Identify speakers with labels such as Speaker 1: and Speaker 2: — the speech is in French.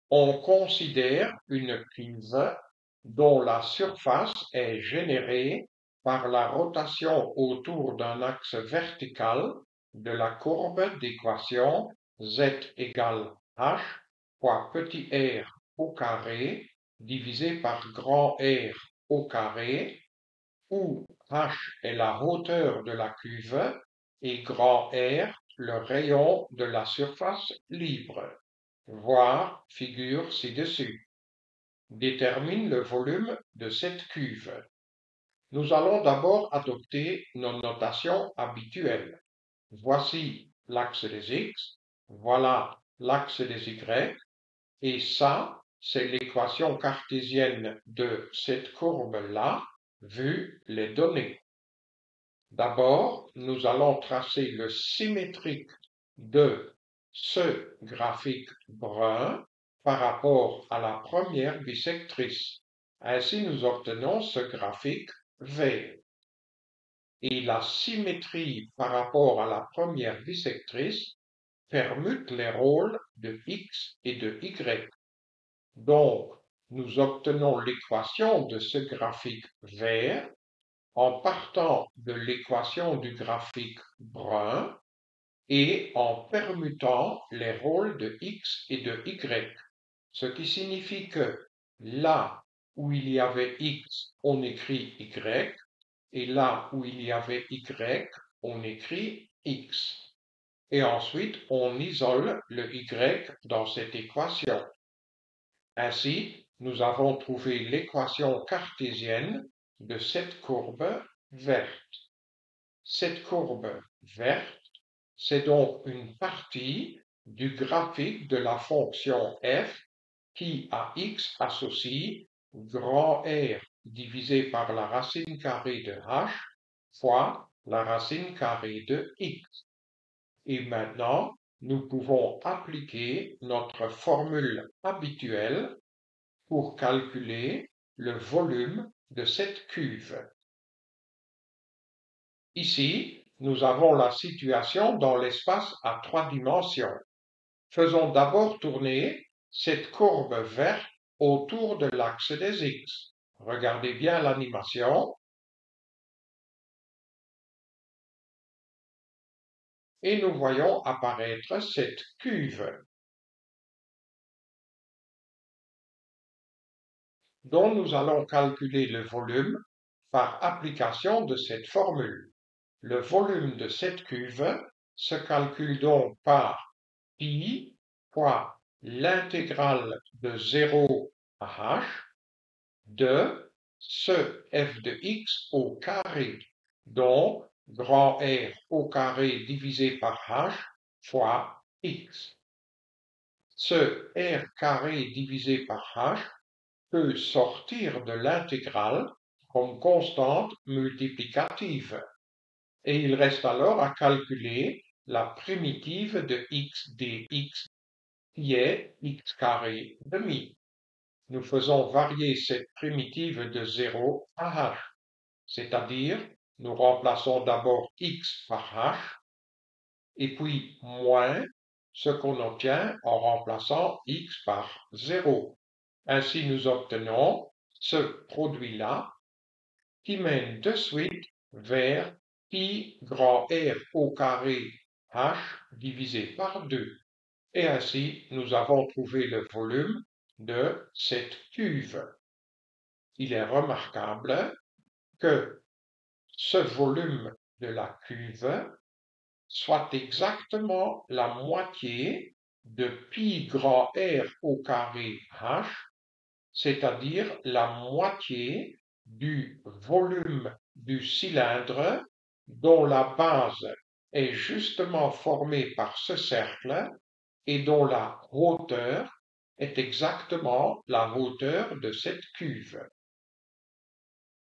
Speaker 1: On considère une cuve dont la surface est générée par la rotation autour d'un axe vertical de la courbe d'équation z égale h fois petit r au carré divisé par grand R au carré, où h est la hauteur de la cuve et grand R le rayon de la surface libre. Voir figure ci-dessus. Détermine le volume de cette cuve. Nous allons d'abord adopter nos notations habituelles. Voici l'axe des x, voilà l'axe des y, et ça, c'est l'équation cartésienne de cette courbe-là, vu les données. D'abord, nous allons tracer le symétrique de ce graphique brun par rapport à la première bisectrice. Ainsi, nous obtenons ce graphique vert. Et la symétrie par rapport à la première bisectrice permute les rôles de x et de y. Donc, nous obtenons l'équation de ce graphique vert en partant de l'équation du graphique brun et en permutant les rôles de x et de y, ce qui signifie que là où il y avait x, on écrit y, et là où il y avait y, on écrit x. Et ensuite, on isole le y dans cette équation. Ainsi, nous avons trouvé l'équation cartésienne de cette courbe verte. Cette courbe verte, c'est donc une partie du graphique de la fonction f qui à x associe grand R divisé par la racine carrée de h fois la racine carrée de x. Et maintenant, nous pouvons appliquer notre formule habituelle pour calculer le volume de cette cuve. Ici, nous avons la situation dans l'espace à 3 dimensions. Faisons d'abord tourner cette courbe verte autour de l'axe des x. Regardez bien l'animation. Et nous voyons apparaître cette cuve, dont nous allons calculer le volume par application de cette formule. Le volume de cette cuve se calcule donc par pi fois l'intégrale de 0 à h de ce f de x au carré, donc grand R au carré divisé par h fois x. Ce R carré divisé par h peut sortir de l'intégrale comme constante multiplicative. Et il reste alors à calculer la primitive de x dx qui est x carré demi. Nous faisons varier cette primitive de 0 à h, c'est-à-dire nous remplaçons d'abord x par h et puis moins ce qu'on obtient en remplaçant x par 0. Ainsi nous obtenons ce produit-là qui mène de suite vers pi grand R au carré h divisé par 2. Et ainsi, nous avons trouvé le volume de cette cuve. Il est remarquable que ce volume de la cuve soit exactement la moitié de pi grand R au carré h, c'est-à-dire la moitié du volume du cylindre dont la base est justement formée par ce cercle et dont la hauteur est exactement la hauteur de cette cuve.